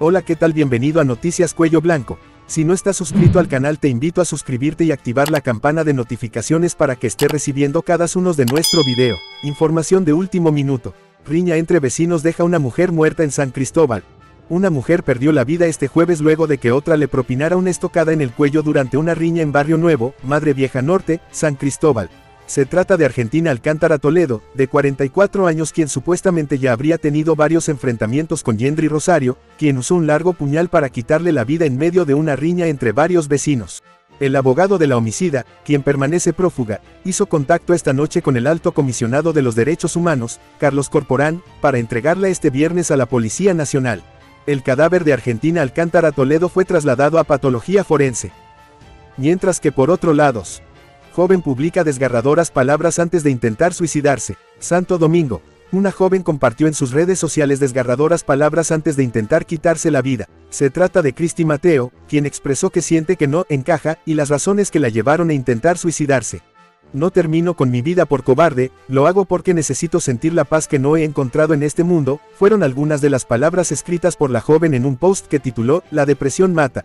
Hola, ¿qué tal? Bienvenido a Noticias Cuello Blanco. Si no estás suscrito al canal, te invito a suscribirte y activar la campana de notificaciones para que esté recibiendo cada uno de nuestro video. Información de último minuto. Riña entre vecinos deja una mujer muerta en San Cristóbal. Una mujer perdió la vida este jueves luego de que otra le propinara una estocada en el cuello durante una riña en Barrio Nuevo, Madre Vieja Norte, San Cristóbal. Se trata de Argentina Alcántara Toledo, de 44 años, quien supuestamente ya habría tenido varios enfrentamientos con Yendri Rosario, quien usó un largo puñal para quitarle la vida en medio de una riña entre varios vecinos. El abogado de la homicida, quien permanece prófuga, hizo contacto esta noche con el Alto Comisionado de los Derechos Humanos, Carlos Corporán, para entregarla este viernes a la Policía Nacional. El cadáver de Argentina Alcántara Toledo fue trasladado a patología forense. Mientras que por otro lado, joven publica desgarradoras palabras antes de intentar suicidarse. Santo Domingo. Una joven compartió en sus redes sociales desgarradoras palabras antes de intentar quitarse la vida. Se trata de Cristi Mateo, quien expresó que siente que no encaja y las razones que la llevaron a intentar suicidarse. No termino con mi vida por cobarde, lo hago porque necesito sentir la paz que no he encontrado en este mundo, fueron algunas de las palabras escritas por la joven en un post que tituló La depresión mata.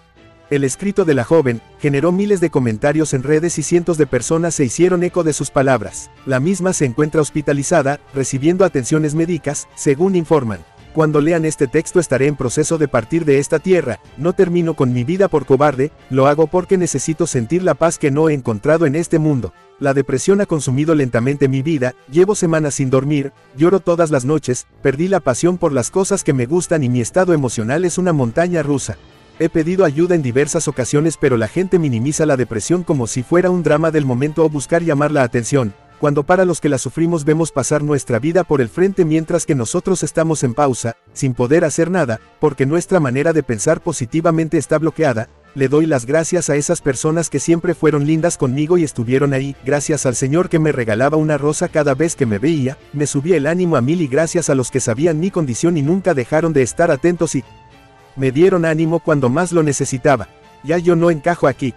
El escrito de la joven generó miles de comentarios en redes y cientos de personas se hicieron eco de sus palabras. La misma se encuentra hospitalizada, recibiendo atenciones médicas, según informan. Cuando lean este texto estaré en proceso de partir de esta tierra, no termino con mi vida por cobarde, lo hago porque necesito sentir la paz que no he encontrado en este mundo. La depresión ha consumido lentamente mi vida, llevo semanas sin dormir, lloro todas las noches, perdí la pasión por las cosas que me gustan y mi estado emocional es una montaña rusa. He pedido ayuda en diversas ocasiones, pero la gente minimiza la depresión como si fuera un drama del momento o buscar llamar la atención, cuando para los que la sufrimos vemos pasar nuestra vida por el frente mientras que nosotros estamos en pausa, sin poder hacer nada, porque nuestra manera de pensar positivamente está bloqueada. Le doy las gracias a esas personas que siempre fueron lindas conmigo y estuvieron ahí, gracias al Señor que me regalaba una rosa cada vez que me veía, me subía el ánimo a mil, y gracias a los que sabían mi condición y nunca dejaron de estar atentos y me dieron ánimo cuando más lo necesitaba. Ya yo no encajo aquí.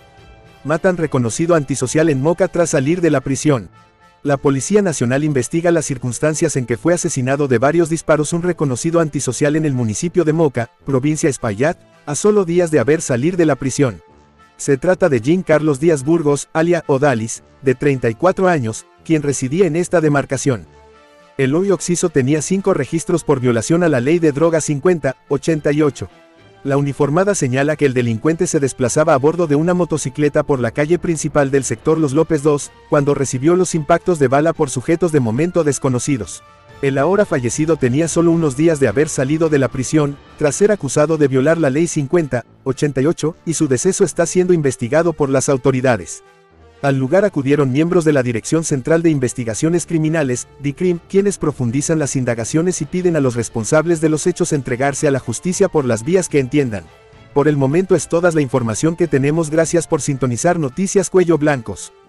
Matan reconocido antisocial en Moca tras salir de la prisión. La Policía Nacional investiga las circunstancias en que fue asesinado de varios disparos un reconocido antisocial en el municipio de Moca, provincia Espaillat, a solo días de haber salido de la prisión. Se trata de Jean Carlos Díaz Burgos, alias Odalis, de 34 años, quien residía en esta demarcación. El hoy occiso tenía 5 registros por violación a la ley de drogas 50-88. La uniformada señala que el delincuente se desplazaba a bordo de una motocicleta por la calle principal del sector Los López II, cuando recibió los impactos de bala por sujetos de momento desconocidos. El ahora fallecido tenía solo unos días de haber salido de la prisión, tras ser acusado de violar la ley 50-88, y su deceso está siendo investigado por las autoridades. Al lugar acudieron miembros de la Dirección Central de Investigaciones Criminales, DICRIM, quienes profundizan las indagaciones y piden a los responsables de los hechos entregarse a la justicia por las vías que entiendan. Por el momento es toda la información que tenemos. Gracias por sintonizar Noticias Cuello Blancos.